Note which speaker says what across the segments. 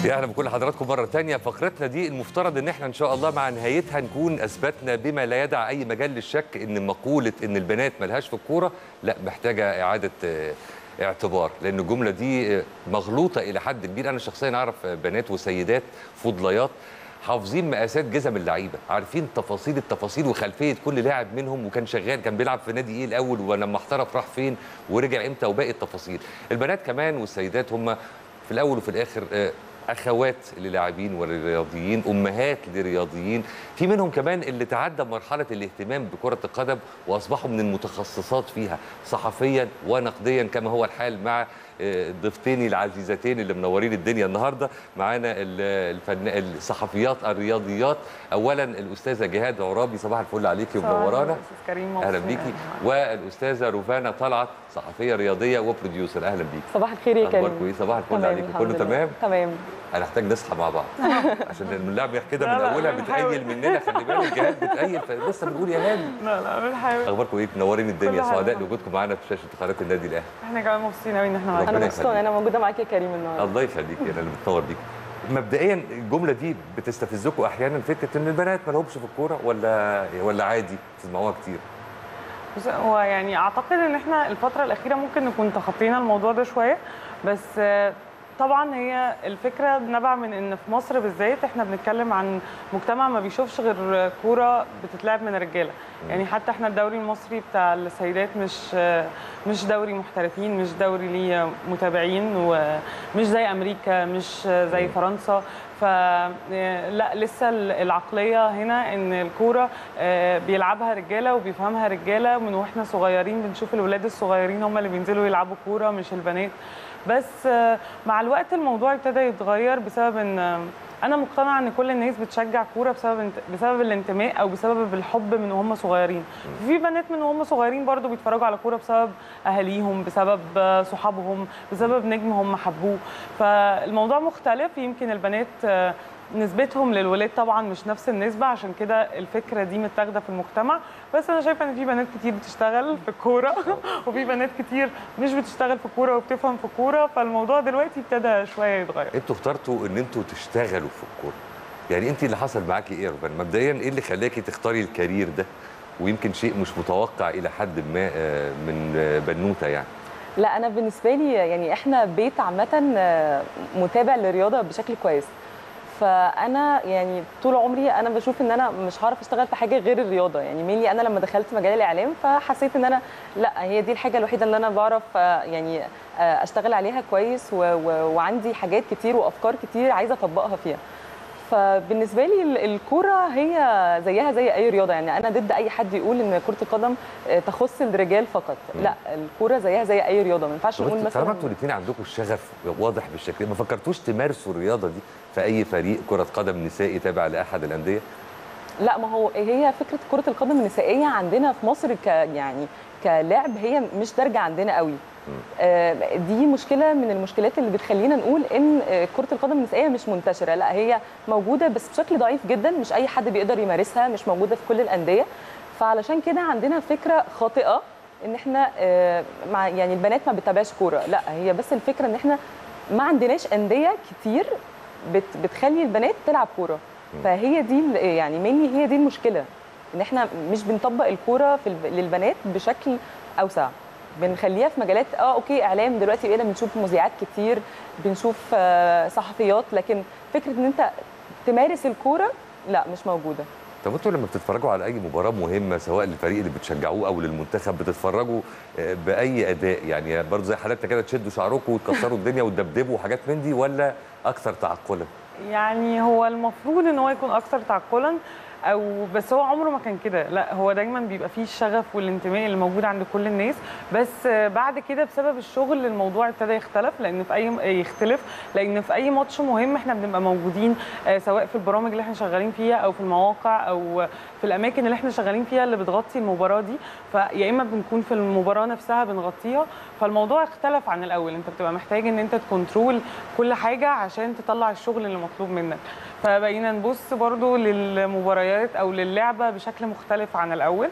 Speaker 1: يا اهلا بكل حضراتكم مره ثانيه. فقرتنا دي المفترض ان احنا ان شاء الله مع نهايتها نكون اثبتنا بما لا يدع اي مجال للشك ان مقوله ان البنات ملهاش في الكوره لا محتاجه اعاده اعتبار، لان الجمله دي مغلوطه الى حد كبير. انا شخصيا اعرف بنات وسيدات فضليات حافظين مقاسات جزم اللعيبه، عارفين تفاصيل التفاصيل وخلفيه كل لاعب منهم، وكان شغال كان بيلعب في نادي ايه الاول ولما احترف راح فين ورجع امتى وباقي التفاصيل. البنات كمان والسيدات هم في الاول وفي الاخر اخوات للاعبين وللرياضيين، امهات لرياضيين، في منهم كمان اللي تعدى مرحله الاهتمام بكره القدم واصبحوا من المتخصصات فيها صحفيا ونقديا، كما هو الحال مع ضيفتين العزيزتين اللي منورين الدنيا النهارده. معانا الصحفيات الرياضيات، اولا الاستاذه جهاد عرابي، صباح الفل عليكي ومنورانا.
Speaker 2: اهلا
Speaker 1: بيكي. والاستاذه رفانه طلعت، صحفيه رياضيه وبروديوسر، اهلا بيكي.
Speaker 2: صباح الخير يا كريم.
Speaker 1: اخباركم ايه؟ صباح الفل عليكم، كله تمام؟
Speaker 2: تمام.
Speaker 1: هنحتاج نصحى مع بعض عشان اللعبه كده من اولها بتقيل مننا، خلي بالك جهاد بتقيل، فلسه بنقول يا هادي.
Speaker 2: لا بنحاول.
Speaker 1: اخباركم ايه؟ منورين الدنيا، سعداء بوجودكم معانا في شاشه قناه النادي الاهلي.
Speaker 2: احنا كمان مبسوطين قوي ان احنا معاك.
Speaker 1: ربنا
Speaker 2: انا مبسوطه انا موجوده معاك يا كريم النهارده.
Speaker 1: الله يخليك، انا اللي بتنور بيك. مبدئيا الجمله دي بتستفزكم احيانا، فكره ان البنات ما لهمش في الكوره، ولا عادي تسمعوها كتير؟
Speaker 2: بص، هو يعني اعتقد ان احنا الفتره الاخيره ممكن نكون تخطينا الموضوع ده شويه، بس طبعا هي الفكره نبع من ان في مصر بالذات احنا بنتكلم عن مجتمع ما بيشوفش غير كوره بتتلعب من الرجاله. يعني حتى احنا الدوري المصري بتاع السيدات مش دوري محترفين، مش دوري ليه متابعين، ومش زي امريكا، مش زي فرنسا. فلا لسه العقليه هنا ان الكوره بيلعبها رجاله وبيفهمها رجاله، من واحنا صغيرين بنشوف الولاد الصغيرين هم اللي بينزلوا يلعبوا كوره مش البنات. بس مع الوقت الموضوع ابتدى يتغير بسبب ان انا مقتنعه ان كل الناس بتشجع كوره بسبب الانتماء او بسبب الحب من وهم صغيرين. في بنات من وهم صغيرين برضو بيتفرجوا على كوره بسبب اهاليهم، بسبب صحابهم، بسبب نجم هم حبوه. فالموضوع مختلف. يمكن البنات نسبتهم للولاد طبعا مش نفس النسبه، عشان كده الفكره دي متاخده في المجتمع. بس انا شايفه ان في بنات كتير بتشتغل في الكوره وفي بنات كتير مش بتشتغل في الكوره وبتفهم في الكوره، فالموضوع دلوقتي ابتدى شويه يتغير.
Speaker 1: انتوا اخترتوا ان انتوا تشتغلوا في الكوره، يعني انت اللي حصل معاكي ايه يا رفان؟ مبدئيا ايه اللي خلاكي تختاري الكارير ده، ويمكن شيء مش متوقع الى حد ما من بنوته يعني؟
Speaker 3: لا انا بالنسبه لي يعني احنا بيت عامه متابع للرياضه بشكل كويس، فانا يعني طول عمري انا بشوف ان انا مش هعرف اشتغل في حاجه غير الرياضه. يعني مينلي انا لما دخلت مجال الاعلام فحسيت ان انا لا هي دي الحاجه الوحيده اللي انا بعرف يعني اشتغل عليها كويس، وعندي حاجات كتير وافكار كتير عايزه اطبقها فيها. فبالنسبه لي الكوره هي زيها زي اي رياضه. يعني انا ضد اي حد يقول ان كره القدم تخص الرجال فقط. لا، الكوره زيها زي اي رياضه، ما ينفعش نقول مثلا.
Speaker 1: طالما انتوا الاثنين عندكم الشغف واضح بالشكل، ما فكرتوش تمارسوا الرياضه دي في اي فريق كره قدم نسائي تابع لاحد الانديه؟
Speaker 3: لا، ما هو هي فكره كره القدم النسائيه عندنا في مصر يعني كلعب هي مش دارجه عندنا قوي. دي مشكله من المشكلات اللي بتخلينا نقول ان كره القدم النسائيه مش منتشره. لا، هي موجوده بس بشكل ضعيف جدا، مش اي حد بيقدر يمارسها، مش موجوده في كل الانديه. فعلشان كده عندنا فكره خاطئه ان احنا يعني البنات ما بتتابعش كوره. لا، هي بس الفكره ان احنا ما عندناش انديه كتير بتخلي البنات تلعب كوره. فهي دي يعني مني هي دي المشكله، ان احنا مش بنطبق الكوره للبنات بشكل اوسع. بنخليها في مجالات اوكي اعلام دلوقتي بقينا بنشوف مذيعات كتير، بنشوف صحفيات، لكن فكره ان انت تمارس الكوره لا مش موجوده.
Speaker 1: طب انتوا لما بتتفرجوا على اي مباراه مهمه سواء للفريق اللي بتشجعوه او للمنتخب بتتفرجوا باي اداء؟ يعني برضه زي حالاتنا كده تشدوا شعركم وتكسروا الدنيا وتدبدبوا وحاجات من دي، ولا اكثر تعقلا؟
Speaker 2: يعني هو المفروض ان هو يكون اكثر تعقلا، او بس هو عمره ما كان كده. لا، هو دايما بيبقى فيه الشغف والانتماء اللي موجود عند كل الناس. بس بعد كده بسبب الشغل الموضوع ابتدى يختلف، لان في اي ماتش مهم احنا بنبقى موجودين، سواء في البرامج اللي احنا شغالين فيها او في المواقع او في الاماكن اللي احنا شغالين فيها اللي بتغطي المباراه دي. فيا اما بنكون في المباراه نفسها بنغطيها. فالموضوع اختلف عن الاول، انت بتبقى محتاج ان انت تكنترول كل حاجه عشان تطلع الشغل اللي مطلوب منك. فبقينا نبص برضو للمباريات للمباريات او للعبه بشكل مختلف عن الاول.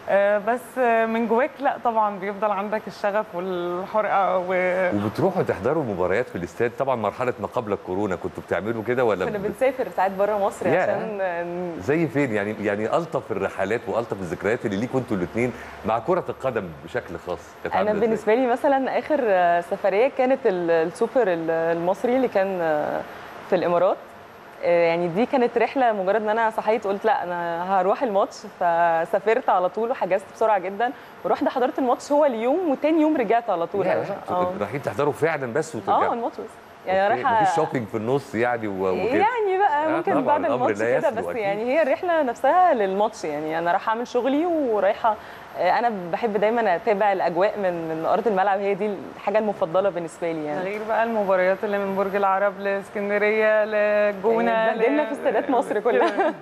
Speaker 2: بس من جواك لا طبعا بيفضل عندك الشغف والحرقه
Speaker 1: وبتروحوا تحضروا مباريات في الاستاد. طبعا مرحله ما قبل الكورونا كنتوا بتعملوا كده ولا
Speaker 3: كنا بنسافر ساعات بره مصر عشان
Speaker 1: زي فين يعني الطف الرحلات والطف الذكريات اللي ليكوا انتوا الاثنين مع كره القدم بشكل خاص؟
Speaker 3: انا بالنسبه لي مثلا اخر سفريه كانت السوبر المصري اللي كان في الامارات. يعني دي كانت رحله مجرد ان انا صحيت قلت لا انا هروح الماتش، فسافرت على طول وحجزت بسرعه جدا ورحت حضرت الماتش هو اليوم وتاني يوم رجعت على طول.
Speaker 1: رايحين تحضروا فعلا بس وترجعوا؟
Speaker 3: الماتش بس يعني رايحه
Speaker 1: مفيش شوبينج في النص يعني
Speaker 3: يعني بقى ممكن بعد الماتش كده بس أكيد. يعني هي الرحله نفسها للماتش. يعني انا رايحه اعمل شغلي ورايحه انا بحب دايما اتابع الاجواء من ارض الملعب، هي دي الحاجه المفضله بالنسبه لي. يعني
Speaker 2: غير بقى المباريات اللي من برج العرب لاسكندريه لجونه
Speaker 3: بهدلنا في استادات مصر كلها.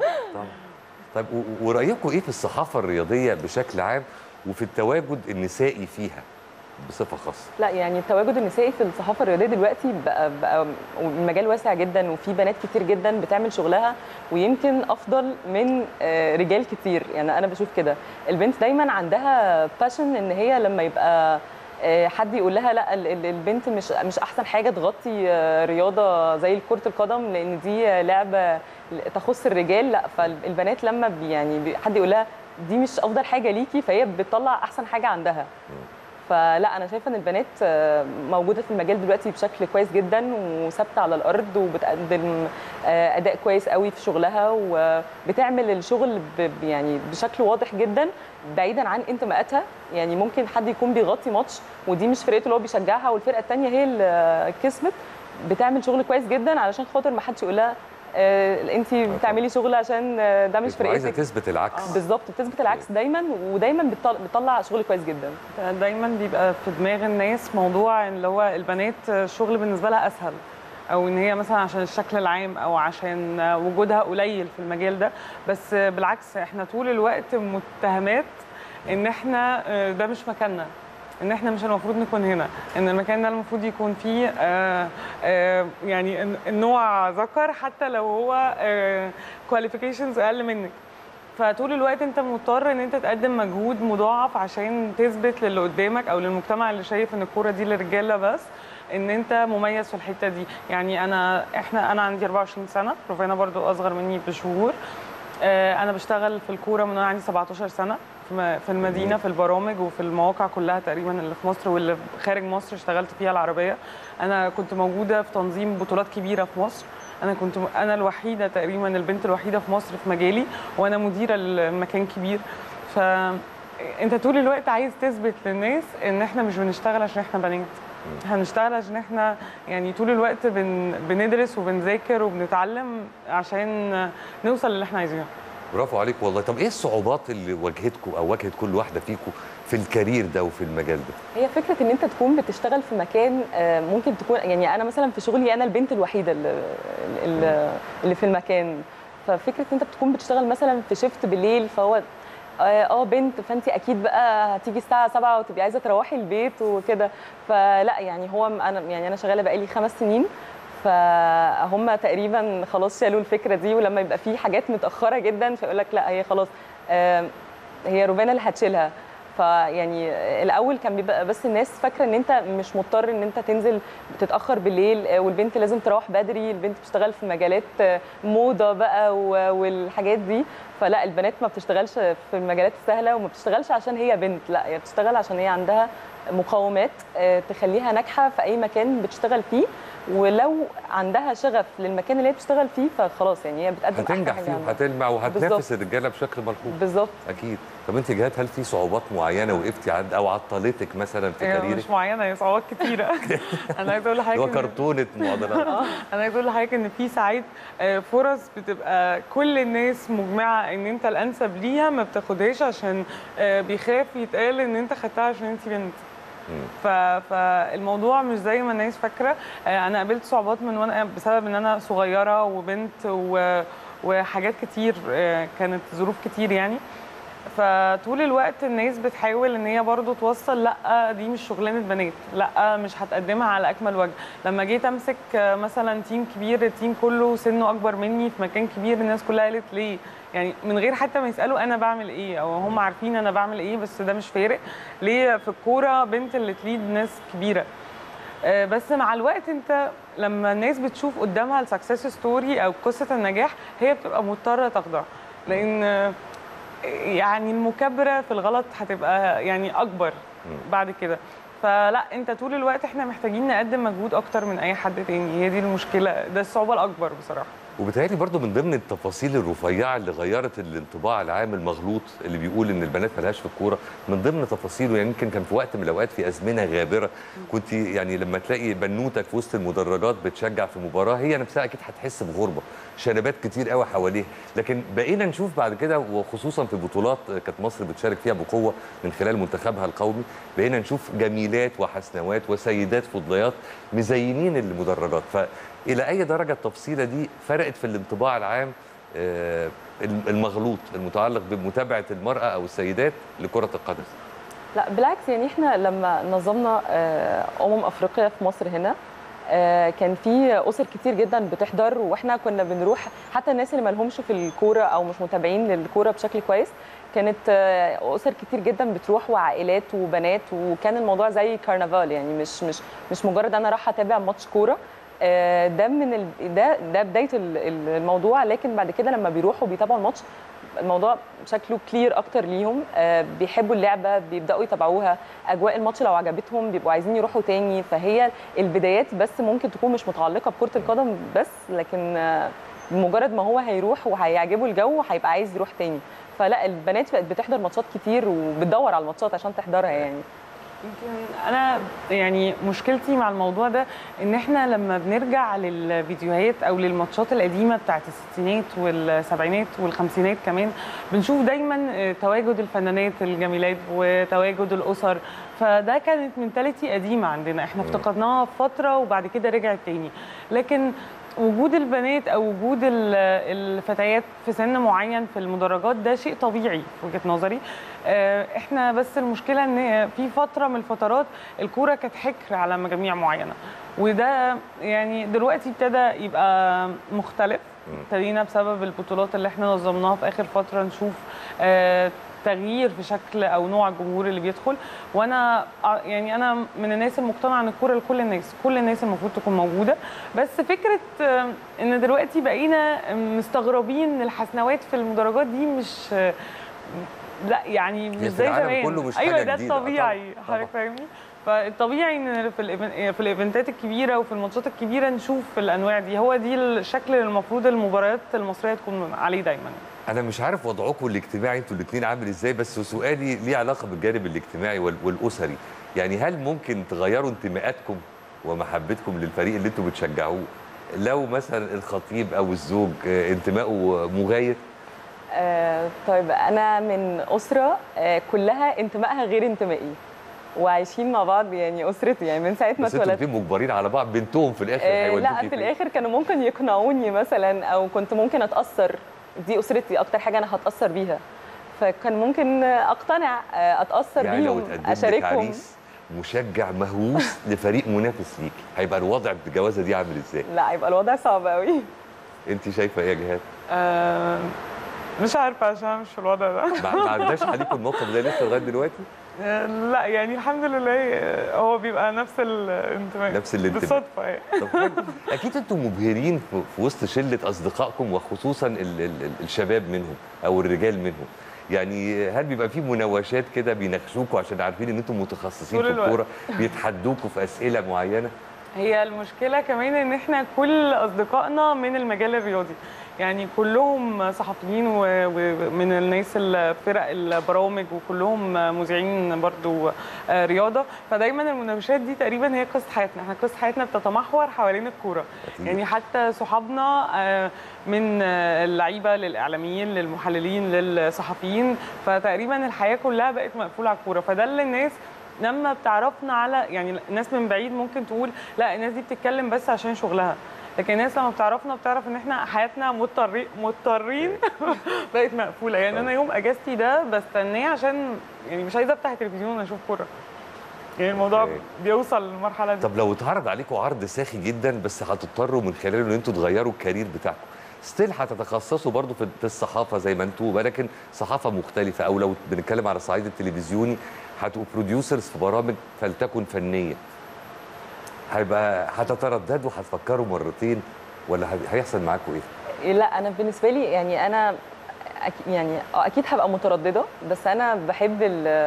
Speaker 1: طيب ورايكم ايه في الصحافه الرياضيه بشكل عام وفي التواجد النسائي فيها بصفه خاصه؟
Speaker 3: لا يعني التواجد النسائي في الصحافه الرياضيه دلوقتي بقى المجال واسع جدا، وفي بنات كتير جدا بتعمل شغلها ويمكن افضل من رجال كتير. يعني انا بشوف كده البنت دايما عندها باشن ان هي لما يبقى حد يقول لها لا البنت مش احسن حاجه تغطي رياضه زي كره القدم لان دي لعبه تخص الرجال، لا فالبنات لما يعني حد يقول لها دي مش افضل حاجه ليكي فهي بتطلع احسن حاجه عندها. فلا انا شايفه ان البنات موجوده في المجال دلوقتي بشكل كويس جدا وثابته على الارض وبتقدم اداء كويس قوي في شغلها وبتعمل الشغل يعني بشكل واضح جدا بعيدا عن انتماءاتها. يعني ممكن حد يكون بيغطي ماتش ودي مش فرقته اللي هو بيشجعها والفرقه الثانيه هي اللي كسبت، بتعمل شغل كويس جدا علشان خاطر ما حدش يقول لها انت بتعملي شغل عشان ده مش فرقتك.
Speaker 1: عايزه تثبت العكس.
Speaker 3: بالظبط بتثبت العكس دايما ودايما بتطلع شغل كويس جدا.
Speaker 2: دايما بيبقى في دماغ الناس موضوع اللي هو البنات الشغل بالنسبه لها اسهل، او ان هي مثلا عشان الشكل العام او عشان وجودها قليل في المجال ده. بس بالعكس احنا طول الوقت متهمات ان احنا ده مش مكاننا، ان احنا مش المفروض نكون هنا، ان المكان ده المفروض يكون فيه يعني النوع ذكر حتى لو هو كواليفيكيشنز اقل منك. فطول الوقت انت مضطر ان انت تقدم مجهود مضاعف عشان تثبت للي قدامك او للمجتمع اللي شايف ان الكوره دي للرجاله بس ان انت مميز في الحته دي. يعني انا عندي 24 سنه، روفانا برضو اصغر مني بشهور. انا بشتغل في الكوره من وانا عندي 17 سنه في المدينه في البرامج وفي المواقع كلها تقريبا اللي في مصر واللي خارج مصر اشتغلت فيها العربيه. انا كنت موجوده في تنظيم بطولات كبيره في مصر. انا الوحيده تقريبا البنت الوحيده في مصر في مجالي وانا مديره لمكان كبير. فانت طول الوقت عايز تثبت للناس ان احنا مش بنشتغل عشان احنا بنات، هنشتغل عشان احنا يعني طول الوقت بندرس وبنذاكر وبنتعلم عشان نوصل للي احنا عايزينه.
Speaker 1: برافو عليك والله. طب ايه الصعوبات اللي واجهتكم او واجهت كل واحده فيكم في الكارير ده وفي المجال ده؟
Speaker 3: هي فكره ان انت تكون بتشتغل في مكان ممكن تكون يعني انا مثلا في شغلي انا البنت الوحيده اللي في المكان، ففكره ان انت بتكون بتشتغل مثلا في شيفت بالليل فهو بنت فانت اكيد بقى هتيجي الساعه 7 وتبقي عايزه تروحي البيت وكده. فلا يعني هو انا شغاله بقالي 5 سنين فهم تقريبا خلاص شالوا الفكره دي، ولما يبقى في حاجات متاخره جدا فيقول لك لا هي خلاص هي روفانا اللي هتشيلها. فيعني الاول كان بيبقى بس الناس فاكره ان انت مش مضطر ان انت تنزل بتتاخر بالليل والبنت لازم تروح بدري، البنت بتشتغل في مجالات موضه بقى والحاجات دي. فلا البنات ما بتشتغلش في المجالات السهله وما بتشتغلش عشان هي بنت، لا هي بتشتغل عشان هي عندها مقومات تخليها ناجحه في اي مكان بتشتغل فيه، ولو عندها شغف للمكان اللي هي بتشتغل فيه فخلاص يعني هي بتقدم
Speaker 1: هتنجح فيه وهتلمع وهتنافس الرجاله بشكل ملحوظ.
Speaker 3: بالظبط
Speaker 1: اكيد. طب انت جهاد هل في صعوبات معينه وقفتي عند او عطلتك مثلا في كاريرك؟
Speaker 2: مش معينه، هي صعوبات كتيره. انا عايزه اقول لحضرتك
Speaker 1: هو كرتونه معضلات.
Speaker 2: انا عايزه اقول لحضرتك ان في ساعات فرص بتبقى كل الناس مجمعه ان انت الانسب ليها ما بتاخدهاش عشان بيخاف يتقال ان انت خدتها عشان انت بنت. فالموضوع مش زي ما الناس فاكره. انا قابلت صعوبات من وانا بسبب ان انا صغيره وبنت وحاجات كتير، كانت ظروف كتير يعني. فطول الوقت الناس بتحاول ان هي برضو توصل لا دي مش شغلانه بنات، لا مش هتقدمها على اكمل وجه. لما جيت امسك مثلا تيم كبير، التيم كله سنه اكبر مني في مكان كبير، الناس كلها قالت ليه؟ يعني من غير حتى ما يسالوا انا بعمل ايه، او هم عارفين انا بعمل ايه بس ده مش فارق. ليه في الكوره بنت اللي تليد ناس كبيره؟ بس مع الوقت انت لما الناس بتشوف قدامها السكسس ستوري او قصه النجاح، هي بتبقى مضطره تخضع، لان يعني المكابره في الغلط هتبقى يعني اكبر بعد كده. فلا انت طول الوقت احنا محتاجين نقدم مجهود اكتر من اي حد تاني، هي دي المشكله، ده الصعوبه الاكبر بصراحه.
Speaker 1: وبالتالي برضو من ضمن التفاصيل الرفيعه اللي غيرت الانطباع العام المغلوط اللي بيقول ان البنات مالهاش في الكوره، من ضمن تفاصيله يعني يمكن كان في وقت من الاوقات في ازمنه غابره كنت يعني لما تلاقي بنوتك في وسط المدرجات بتشجع في مباراه، هي نفسها اكيد هتحس بغربه، شنبات كتير قوي حواليها. لكن بقينا نشوف بعد كده، وخصوصا في بطولات كانت مصر بتشارك فيها بقوه من خلال منتخبها القومي، بقينا نشوف جميلات وحسنوات وسيدات فضليات مزينين المدرجات. إلى أي درجة التفصيلة دي فرقت في الانطباع العام المغلوط المتعلق بمتابعة المرأة أو السيدات لكرة القدم؟
Speaker 3: لا بالعكس، يعني احنا لما نظمنا أفريقيا في مصر هنا، كان في أسر كتير جدا بتحضر، واحنا كنا بنروح، حتى الناس اللي ما لهمش في الكورة أو مش متابعين للكورة بشكل كويس، كانت أسر كتير جدا بتروح وعائلات وبنات، وكان الموضوع زي كرنفال، يعني مش مجرد أنا رايحة أتابع ماتش كورة. ده من ده بدايه الموضوع، لكن بعد كده لما بيروحوا بيتابعوا الماتش الموضوع شكله كلير اكتر ليهم، بيحبوا اللعبه، بيبداوا يتابعوها، اجواء الماتش لو عجبتهم بيبقوا عايزين يروحوا تاني. فهي البدايات بس ممكن تكون مش متعلقه بكره القدم بس، لكن بمجرد ما هو هيروح وهيعجبه الجو هيبقى عايز يروح تاني. فلا البنات بقت بتحضر ماتشات كتير وبتدور على الماتشات عشان تحضرها يعني.
Speaker 2: يمكن انا يعني مشكلتي مع الموضوع ده ان احنا لما بنرجع للفيديوهات او للماتشات القديمه بتاعت الستينات والسبعينات والخمسينات كمان، بنشوف دايما تواجد الفنانات الجميلات وتواجد الاسر. فده كانت منتاليتي قديمه عندنا، احنا افتقدناها فتره وبعد كده رجعت تاني. لكن وجود البنات او وجود الفتيات في سن معين في المدرجات ده شيء طبيعي في وجهه نظري. احنا بس المشكله ان في فتره من الفترات الكوره كانت حكر على مجاميع معينه، وده يعني دلوقتي ابتدى يبقى مختلف. ابتدينا بسبب البطولات اللي احنا نظمناها في اخر فتره نشوف تغيير في شكل او نوع الجمهور اللي بيدخل. وانا يعني انا من الناس المقتنعه ان الكوره لكل الناس، كل الناس المفروض تكون موجوده. بس فكره ان دلوقتي بقينا مستغربين الحسنوات في المدرجات دي، مش لا يعني مش زي زمان.
Speaker 1: كله مش
Speaker 2: ايوه
Speaker 1: حاجة
Speaker 2: ده
Speaker 1: جديدة.
Speaker 2: الطبيعي، حضرتك فاهمني؟ فالطبيعي ان في الايفنتات الكبيره وفي الماتشات الكبيره نشوف الانواع دي، هو دي الشكل اللي المفروض المباريات المصريه تكون عليه دايما.
Speaker 1: أنا مش عارف وضعكم الاجتماعي أنتوا الاثنين عامل إزاي، بس سؤالي ليه علاقة بالجانب الاجتماعي والأسري. يعني هل ممكن تغيروا انتماءاتكم ومحبتكم للفريق اللي أنتوا بتشجعوه لو مثلا الخطيب أو الزوج انتمائه مغاير؟
Speaker 3: طيب أنا من أسرة كلها انتمائها غير انتمائي، وعايشين مع بعض يعني أسرتي، يعني من ساعة ما اتولدت.
Speaker 1: بس انتوا مجبرين على بعض، بنتهم في الآخر هيودوكي
Speaker 3: لا في الآخر كانوا ممكن يقنعوني مثلا، أو كنت ممكن أتأثر، دي أسرتي أكتر حاجة أنا هتأثر بيها، فكان ممكن أقتنع أتأثر
Speaker 1: يعني
Speaker 3: بيهم،
Speaker 1: لو اتقدم لك
Speaker 3: أشاركهم.
Speaker 1: عريس مشجع مهووس لفريق منافس ليكي، هيبقى الوضع بالجوازة دي عامل إزاي؟
Speaker 3: لا هيبقى الوضع صعب قوي.
Speaker 1: أنت شايفة إيه يا جهاد؟
Speaker 2: مش عارفه عشان مش في الوضع ده.
Speaker 1: ما عداش عليكم الموقف ده لسه لغايه دلوقتي؟
Speaker 2: لا يعني الحمد لله هو بيبقى نفس الانتماء،
Speaker 1: نفس الانتماء
Speaker 2: بالصدفه يعني.
Speaker 1: طب حلو. اكيد انتم مبهرين في وسط شله اصدقائكم، وخصوصا الشباب منهم او الرجال منهم. يعني هل بيبقى في مناوشات كده بيناقشوكوا عشان عارفين ان انتم متخصصين في الكوره، بيتحدوكوا في اسئله معينه؟
Speaker 2: هي المشكله كمان ان احنا كل اصدقائنا من المجال الرياضي، يعني كلهم صحفيين ومن الناس الفرق البرامج، وكلهم مذيعين برضو رياضه. فدايما المناقشات دي تقريبا هي قصه حياتنا، احنا قصه حياتنا بتتمحور حوالين الكوره. يعني حتى صحابنا من اللعيبه للاعلاميين للمحللين للصحفيين، فتقريبا الحياه كلها بقت مقفوله على الكوره. فده اللي الناس لما بتعرفنا على يعني الناس من بعيد ممكن تقول لا الناس دي بتتكلم بس عشان شغلها، لكن الناس لما بتعرفنا بتعرف ان احنا حياتنا مضطرين بقت مقفوله. يعني انا يوم اجازتي ده بستناه عشان يعني مش عايزه افتح التلفزيون اشوف كوره. يعني الموضوع بيوصل للمرحله دي.
Speaker 1: طب لو اتعرض عليكم عرض ساخي جدا بس هتضطروا من خلاله ان انتوا تغيروا الكارير بتاعكم، ستيل هتتخصصوا برضو في الصحافه زي ما انتوا، ولكن صحافه مختلفه، او لو بنتكلم على الصعيد التلفزيوني هتبقوا بروديوسرز في برامج فلتكن فنيه، هتترددوا وهتفكروا مرتين ولا هيحصل معاكم ايه؟
Speaker 3: لا انا بالنسبه لي يعني انا يعني اكيد هبقى متردده، بس انا بحب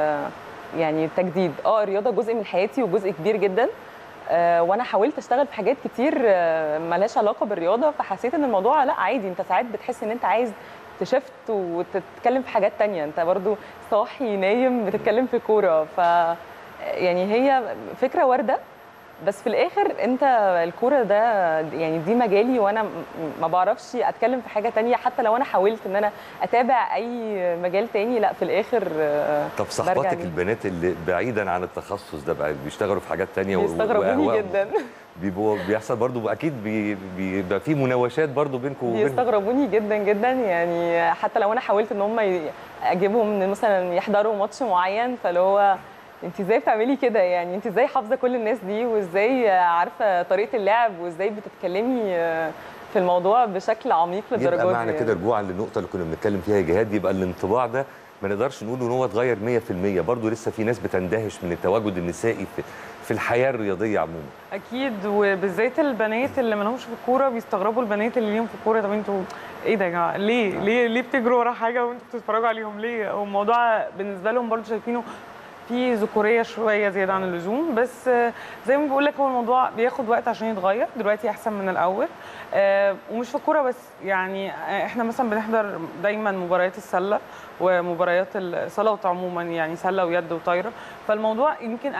Speaker 3: يعني التجديد. الرياضه جزء من حياتي وجزء كبير جدا، وانا حاولت اشتغل في حاجات كتير مالهاش علاقه بالرياضه، فحسيت ان الموضوع لا عادي. انت ساعات بتحس ان انت عايز تشفت وتتكلم في حاجات تانية، انت برضو صاحي نايم بتتكلم في كوره. ف يعني هي فكره وارده، بس في الاخر انت الكوره ده يعني دي مجالي، وانا ما بعرفش اتكلم في حاجه تانية. حتى لو انا حاولت ان انا اتابع اي مجال تاني، لا في الاخر
Speaker 1: طب صحباتك البنات اللي بعيدا عن التخصص ده بقى بيشتغلوا في حاجات تانية
Speaker 3: بيستغربوني جدا
Speaker 1: بيحصل برضو اكيد بيبقى في مناوشات برضو بينكم وبينهم؟
Speaker 3: بيستغربوني جدا جدا. يعني حتى لو انا حاولت ان هم اجيبهم مثلا يحضروا ماتش معين، فاللي هو انت ازاي بتعملي كده؟ يعني انت ازاي حافظه كل الناس دي، وازاي عارفه طريقه اللعب، وازاي بتتكلمي في الموضوع بشكل عميق للدرجه دي؟
Speaker 1: يبقى معنى كده رجوعا للنقطه اللي كنا بنتكلم فيها يا جهاد، يبقى الانطباع ده ما نقدرش نقول ان هو اتغير 100%، برضه لسه في ناس بتندهش من التواجد النسائي في الحياه الرياضيه عموما.
Speaker 2: اكيد، وبالذات البنات اللي ما لهمش في الكوره بيستغربوا البنات اللي ليهم في الكوره. طب انتوا ايه ده يا جماعه؟ ليه بتجروا ورا حاجه وانتوا بتتفرجوا عليهم ليه؟ والموضوع بالنسبه لهم برضه شايفينه في ذكوريه شويه زياده عن اللزوم. بس زي ما بقول لك هو الموضوع بياخد وقت عشان يتغير. دلوقتي احسن من الاول، ومش في الكوره بس. يعني احنا مثلا بنحضر دايما مباريات السله ومباريات الصالات عموما، يعني سله ويد وطايره. فالموضوع يمكن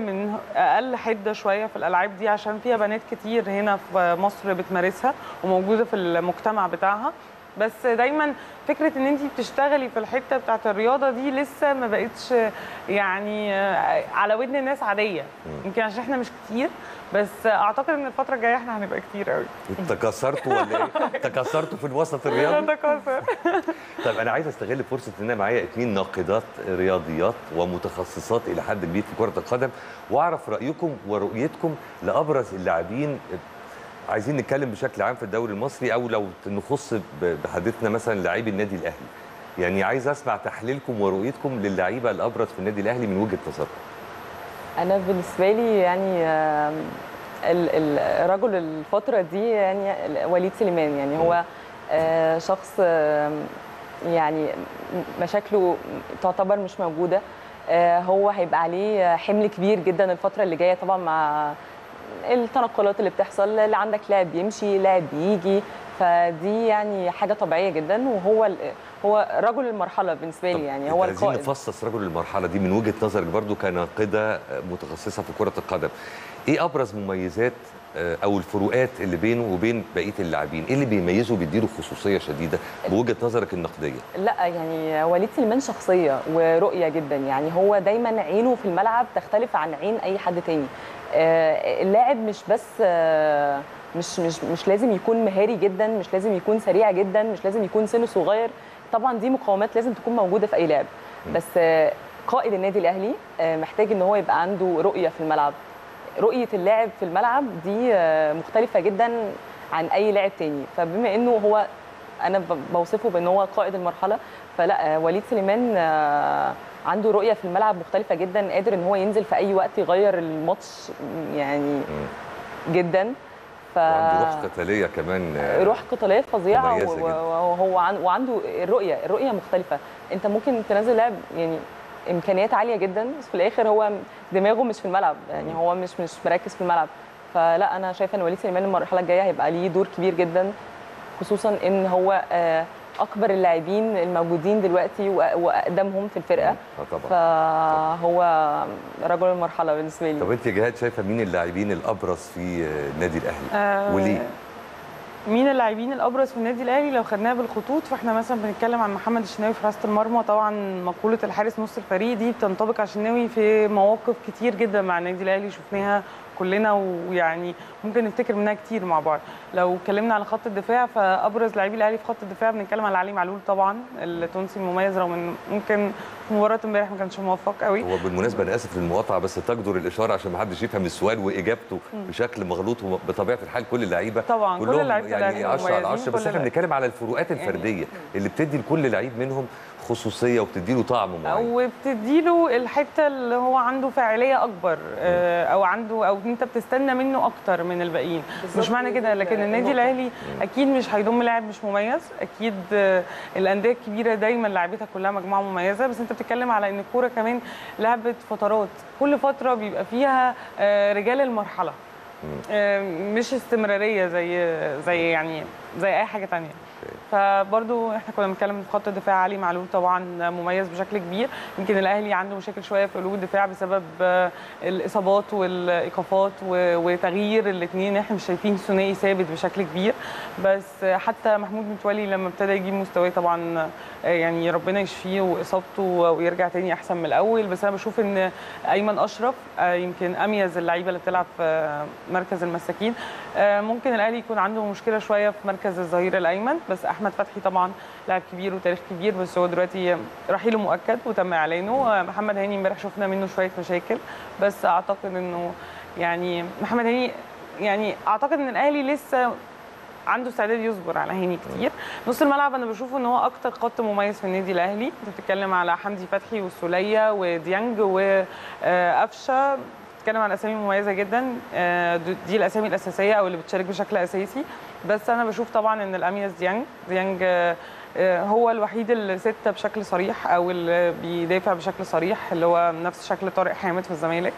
Speaker 2: اقل حده شويه في الالعاب دي عشان فيها بنات كتير هنا في مصر بتمارسها وموجوده في المجتمع بتاعها. بس دايما فكره ان انت بتشتغلي في الحته بتاعت الرياضه دي لسه ما بقتش يعني على ودن الناس عاديه، يمكن عشان احنا مش كتير. بس اعتقد ان الفتره الجايه احنا هنبقى كتير قوي.
Speaker 1: تكاثرتوا ولا ايه؟ تكاثرتوا في الوسط الرياضي؟
Speaker 2: تكاثر.
Speaker 1: طيب انا عايز استغل فرصه ان انا معايا 2 ناقدات رياضيات ومتخصصات الى حد كبير في كره القدم، واعرف رايكم ورؤيتكم لابرز اللاعبين. عايزين نتكلم بشكل عام في الدوري المصري، او لو نخص بحديثنا مثلا لاعبي النادي الاهلي. يعني عايز اسمع تحليلكم ورؤيتكم للاعيبه الابرز في النادي الاهلي من وجهه نظركم.
Speaker 3: انا بالنسبه لي يعني الرجل الفتره دي يعني وليد سليمان. يعني هو شخص يعني مشاكله تعتبر مش موجوده. هو هيبقى عليه حمل كبير جدا الفتره اللي جايه، طبعا مع التنقلات اللي بتحصل، اللي عندك لاعب يمشي لاعب يجي، فدي يعني حاجه طبيعيه جدا. وهو رجل المرحله بالنسبه لي، يعني هو القائد.
Speaker 1: عايزين نفصص رجل المرحله دي من وجهه نظرك برضو كناقده متخصصه في كره القدم. ايه ابرز مميزات او الفروقات اللي بينه وبين بقيه اللاعبين؟ ايه اللي بيميزه وبيديله خصوصيه شديده بوجهه نظرك النقديه؟
Speaker 3: لا يعني وليد سليمان شخصيه ورؤيه جدا. يعني هو دايما عينه في الملعب تختلف عن عين اي حد تاني. اللاعب مش بس مش لازم يكون مهاري جدا، مش لازم يكون سريع جدا، مش لازم يكون سنه صغير. طبعا دي مقومات لازم تكون موجوده في اي لاعب، بس قائد النادي الاهلي محتاج ان هو يبقى عنده رؤيه في الملعب. رؤيه اللاعب في الملعب دي مختلفه جدا عن اي لاعب تاني. فبما انه هو انا بوصفه بان هو قائد المرحله، فلا وليد سليمان عنده رؤيه في الملعب مختلفه جدا، قادر ان هو ينزل في اي وقت يغير الماتش يعني جدا.
Speaker 1: وعنده روح قتاليه كمان،
Speaker 3: روح قتاليه فظيعه، وعنده الرؤيه مختلفه. انت ممكن تنزل لاعب يعني امكانيات عاليه جدا، بس في الاخر هو دماغه مش في الملعب، يعني هو مش مركز في الملعب. فلا انا شايفه ان وليد سليمان المرحله الجايه هيبقى ليه دور كبير جدا، خصوصا ان هو اكبر اللاعبين الموجودين دلوقتي واقدمهم في الفرقه. فهو رجل المرحله بالنسبه لي.
Speaker 1: طب انت يا جهاد شايفه مين اللاعبين الابرز في النادي الاهلي وليه؟
Speaker 2: مين اللاعبين الابرز في النادي الاهلي لو خدناها بالخطوط، فاحنا مثلا بنتكلم عن محمد الشناوي في حراسه المرمى. طبعا مقوله الحارس نص الفريق دي بتنطبق على الشناوي في مواقف كتير جدا مع النادي الاهلي شفناها كلنا، ويعني ممكن نفتكر منها كتير مع بعض. لو اتكلمنا على خط الدفاع، فابرز لاعبي الاهلي في خط الدفاع بنتكلم على علي معلول طبعا، التونسي المميز، رغم ان ممكن في مباراه امبارح ما كانش موفق قوي.
Speaker 1: هو بالمناسبه انا اسف للمقاطعه، بس تجدر الاشاره عشان ما حدش يفهم السؤال واجابته بشكل مغلوط. وبطبيعه الحال كل اللعيبه
Speaker 2: طبعا كل اللعيبه
Speaker 1: يعني 10 على 10، بس احنا بنتكلم على الفروقات الفرديه اللي بتدي لكل لعيب منهم خصوصيه وبتدي له طعم معين،
Speaker 2: وبتدي له الحته اللي هو عنده فاعليه اكبر، او عنده، او انت بتستنى منه اكتر من الباقيين. مش معنى كده لكن النادي الاهلي اكيد مش هيضم لاعب مش مميز، اكيد الانديه الكبيره دايما لعبتها كلها مجموعه مميزه، بس انت بتتكلم على ان الكوره كمان لعبه فترات، كل فتره بيبقى فيها رجال المرحله، مش استمراريه زي يعني زي اي حاجه ثانيه. فبرضو احنا كنا بنتكلم في خط الدفاع، علي معلول طبعا مميز بشكل كبير. يمكن الاهلي عنده مشاكل شويه في قلوب الدفاع بسبب الاصابات والايقافات وتغيير الاثنين، احنا مش شايفين ثنائي ثابت بشكل كبير. بس حتى محمود متولي لما ابتدى يجيب مستواه طبعا يعني ربنا يشفيه واصابته ويرجع تاني احسن من الاول. بس انا بشوف ان ايمن اشرف يمكن اميز اللعيبه اللي بتلعب في مركز المساكين. ممكن الاهلي يكون عنده مشكله شويه في مركز الظهير الايمن، بس احمد فتحي طبعا لاعب كبير وتاريخ كبير، بس هو دلوقتي رحيله مؤكد وتم اعلانه. محمد هاني امبارح شفنا منه شويه مشاكل، بس اعتقد انه يعني محمد هاني يعني اعتقد ان الاهلي لسه عنده استعداد يصبر على هاني كتير. نص الملعب انا بشوفه ان هو اكتر خط مميز في النادي الاهلي. انت بتتكلم على حمدي فتحي والسوليه وديانج وقفشه، بتتكلم عن اسامي مميزه جدا، دي الاسامي الاساسيه او اللي بتشارك بشكل اساسي. بس انا بشوف طبعا ان الاميز ديانج هو الوحيد اللي ستة بشكل صريح او اللي بيدافع بشكل صريح، اللي هو نفس شكل طارق حامد في الزمالك.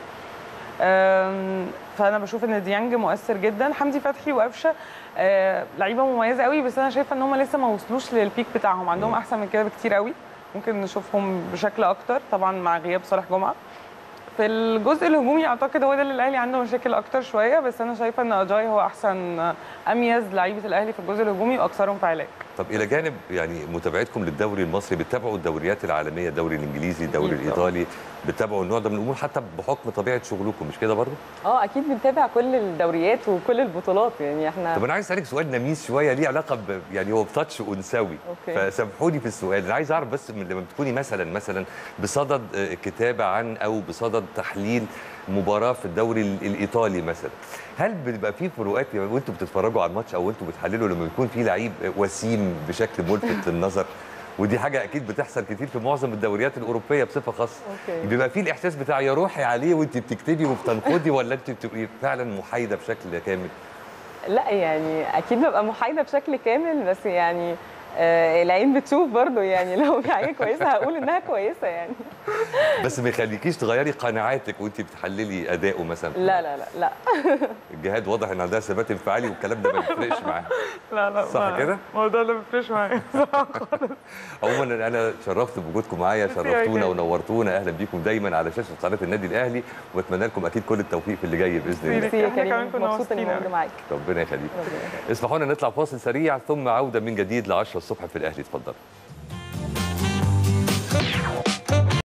Speaker 2: فانا بشوف ان ديانج مؤثر جدا. حمدي فتحي وقفشه لعيبه مميزه قوي، بس انا شايفه ان هم لسه ما وصلوش للبيك بتاعهم، عندهم احسن من كده بكتير قوي، ممكن نشوفهم بشكل اكتر طبعا مع غياب صالح جمعه. في الجزء الهجومي اعتقد هو ده اللي الاهلي عنده مشاكل اكتر شويه، بس انا شايفه ان اجاي هو احسن اميز لعيبه الاهلي في الجزء الهجومي واكثرهم فعاليه.
Speaker 1: طب الى جانب يعني متابعتكم للدوري المصري، بتتابعوا الدوريات العالميه، الدوري الانجليزي، الدوري الايطالي، بتتابعوا النوع ده من الامور حتى بحكم طبيعه شغلكم، مش كده برضه؟
Speaker 3: اكيد بنتابع كل الدوريات وكل البطولات يعني احنا.
Speaker 1: طب انا عايز اسالك سؤال نميز شويه ليه علاقه يعني هو بتاتش انثوي، فسامحوني في السؤال. انا عايز اعرف بس لما بتكوني مثلا بصدد كتابه عن او بصدد تحليل مباراه في الدوري الايطالي مثلا، هل بيبقى في فروقات وانتم بتتفرجوا على الماتش او وانتم بتحللوا لما بيكون في لعيب وسيم بشكل ملفت للنظر؟ ودي حاجه اكيد بتحصل كتير في معظم الدوريات الاوروبيه بصفه خاصه. بيبقى في الاحساس بتاع يا روحي عليه وانت بتكتبي وبتنقدي، ولا انت بتبقي فعلا محايده بشكل كامل؟
Speaker 3: لا يعني اكيد ببقى محايده بشكل كامل، بس يعني العين بتشوف برضو، يعني لو في حاجه كويسه هقول انها كويسه يعني.
Speaker 1: بس ما يخليكيش تغيري قناعاتك وانت بتحللي اداؤه مثلا؟
Speaker 3: لا لا لا لا.
Speaker 1: الجهاد واضح ان عندها ثبات انفعالي والكلام ده ما بيفرقش معاها.
Speaker 2: لا
Speaker 1: صح كده؟
Speaker 2: الموضوع ده ما بيفرقش معايا خالص.
Speaker 1: عموما انا شرفت بوجودكم معايا، شرفتونا ونورتونا، اهلا بيكم دايما على شاشه قناه النادي الاهلي، واتمنى لكم اكيد كل التوفيق في اللي جاي باذن الله.
Speaker 3: احنا كمان كنا مبسوطين اني موجوده معاك.
Speaker 1: ربنا يخليك. اسمحوا لنا نطلع فاصل سريع ثم عوده من جديد ل 10 الصبح في الاهلي، اتفضلوا.